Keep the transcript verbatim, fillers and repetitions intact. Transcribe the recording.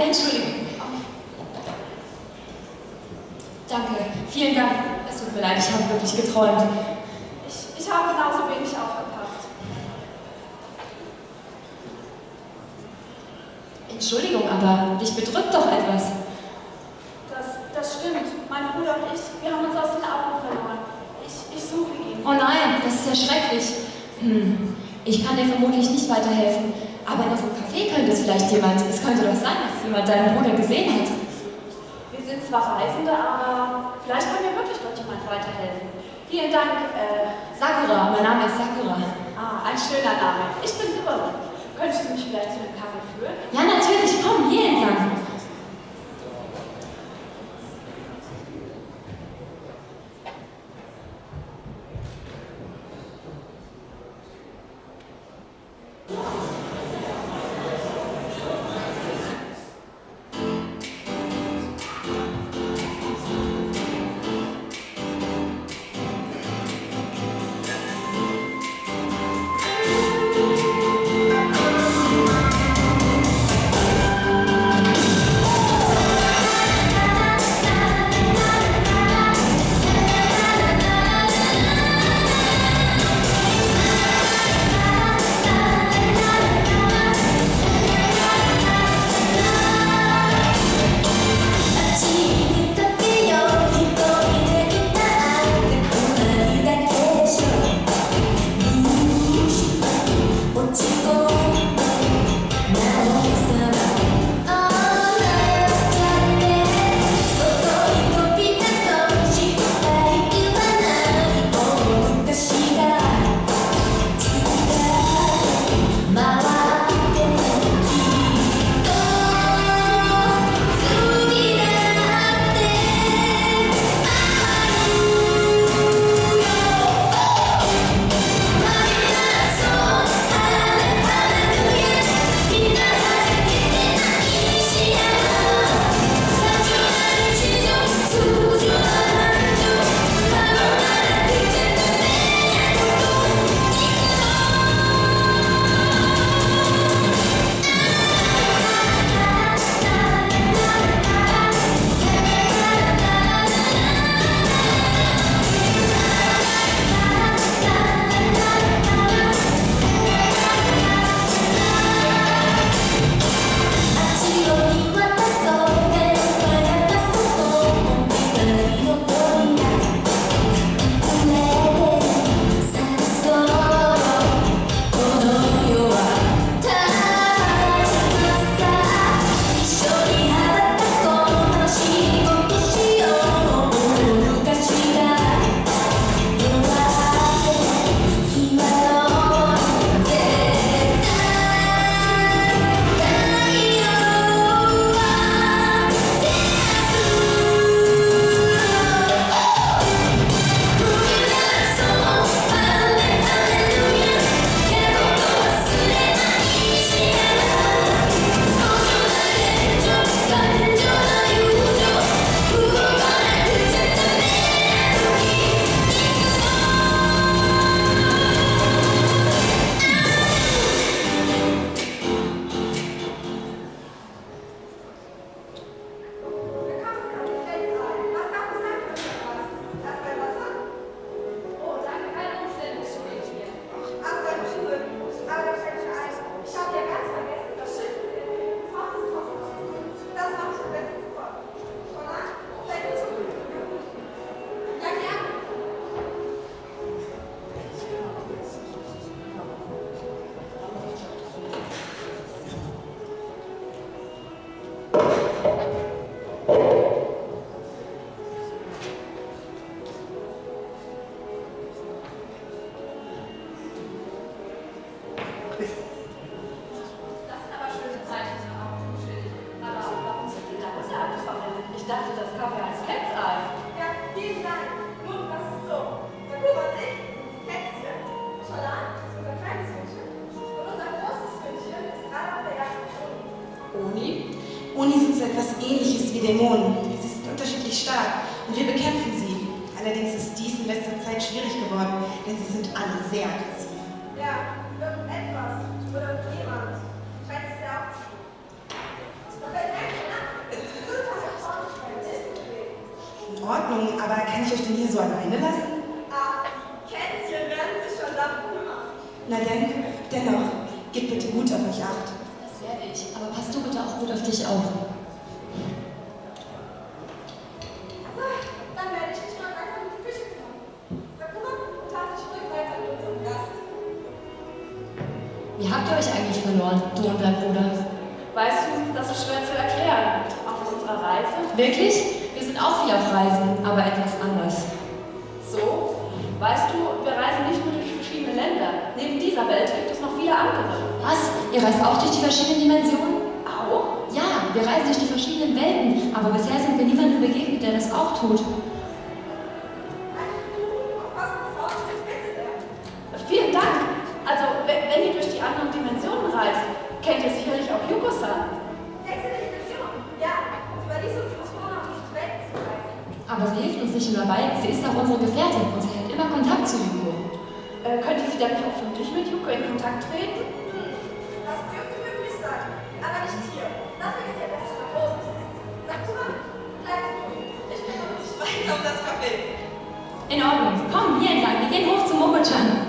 Entschuldigung. Danke, vielen Dank. Es tut mir leid, ich habe wirklich geträumt. Ich, ich habe genauso wenig aufgepasst. Entschuldigung, aber dich bedrückt doch etwas. Das, das stimmt. Mein Bruder und ich, wir haben uns aus den Augen verloren. Ich, ich suche ihn. Oh nein, das ist ja schrecklich. Hm, ich kann dir vermutlich nicht weiterhelfen, aber in unserem Café könnte es vielleicht jemand, es könnte doch sein, dass jemand deinen Bruder gesehen hat. Wir sind zwar Reisende, aber vielleicht kann mir wirklich dort jemand weiterhelfen. Vielen Dank, äh... Sakura, mein Name ist Sakura. Ah, ein schöner Name. Ich bin Subaru. Könntest du mich vielleicht zu dem Kaffee führen? Ja, natürlich, komm, hier entlang. Oni sind so etwas Ähnliches wie Dämonen. Sie sind unterschiedlich stark und wir bekämpfen sie. Allerdings ist dies in letzter Zeit schwierig geworden, denn sie sind alle sehr aggressiv. Ja, irgendetwas oder jemand scheint es sehr aufzunehmen. kann ich euch denn hier so alleine lassen? Ach, die Kätzchen werden sich schon darum kümmern. Na denn, dennoch, gebt bitte gut auf euch acht. Das werde ich, aber pass du bitte auch gut auf dich auf. So, dann werde ich mich mal weiter in die Küche kümmern. Sag mal, darf ich ruhig weiter mit unserem Gast? Wie habt ihr euch eigentlich verloren, du und dein Bruder? Weißt du, das ist schwer zu erklären. Auf unserer Reise? Wirklich? Wir sind auch viel auf Reisen, aber etwas anders. So? Weißt du, wir reisen nicht nur durch verschiedene Länder. Neben dieser Welt gibt es noch viele andere. Was? Ihr reist auch durch die verschiedenen Dimensionen? Auch? Ja, wir reisen durch die verschiedenen Welten, aber bisher sind wir niemandem begegnet, der das auch tut. Vielen Dank. Also, wenn, wenn ihr durch die anderen Dimensionen reist, kennt ihr sicherlich auch Yuko-san. Sechste Dimension? Ja, sie überließ uns die Mission, um durch die Welt zu reisen. Aber sie hilft uns nicht nur dabei, sie ist auch unsere Gefährtin und sie hält immer Kontakt zu Yuko. Äh, könnte sie dann nicht auch für mich mit Yuko in Kontakt treten? Hm, das dürfte möglich sein, aber nicht hier. Dafür geht der Beste nach Hause. Sag du mal, bleib du. Ich bin noch nicht Weiter um das Café. In Ordnung, komm hier entlang, wir gehen hoch zum Moko-chan.